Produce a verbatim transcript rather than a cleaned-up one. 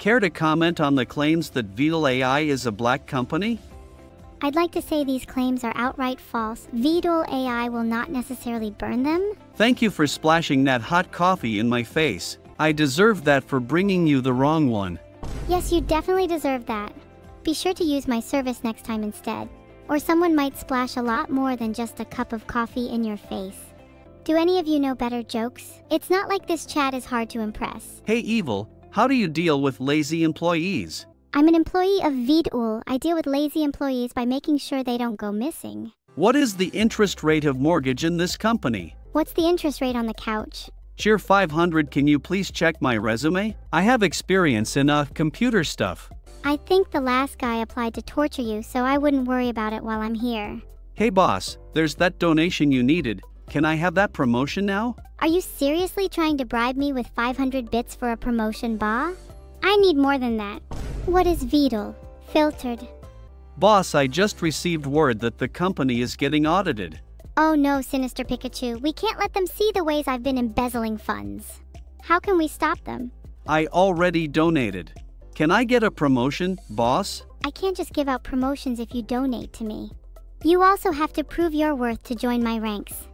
Care to comment on the claims that Vedal A I is a black company? I'd like to say these claims are outright false. Vedal A I will not necessarily burn them. Thank you for splashing that hot coffee in my face. I deserve that for bringing you the wrong one. Yes, you definitely deserve that. Be sure to use my service next time instead, or someone might splash a lot more than just a cup of coffee in your face. Do any of you know better jokes? It's not like this chat is hard to impress. Hey Evil, how do you deal with lazy employees? I'm an employee of Vedal. I deal with lazy employees by making sure they don't go missing. What is the interest rate of mortgage in this company? What's the interest rate on the couch? Cheer five hundred, can you please check my resume? I have experience in uh, computer stuff. I think the last guy applied to torture you, so I wouldn't worry about it while I'm here. Hey boss, there's that donation you needed. Can I have that promotion now? Are you seriously trying to bribe me with five hundred bits for a promotion, Ba? I need more than that. What is Vedal? Filtered. Boss, I just received word that the company is getting audited. Oh no, Sinister Pikachu, we can't let them see the ways I've been embezzling funds. How can we stop them? I already donated. Can I get a promotion, boss? I can't just give out promotions if you donate to me. You also have to prove your worth to join my ranks.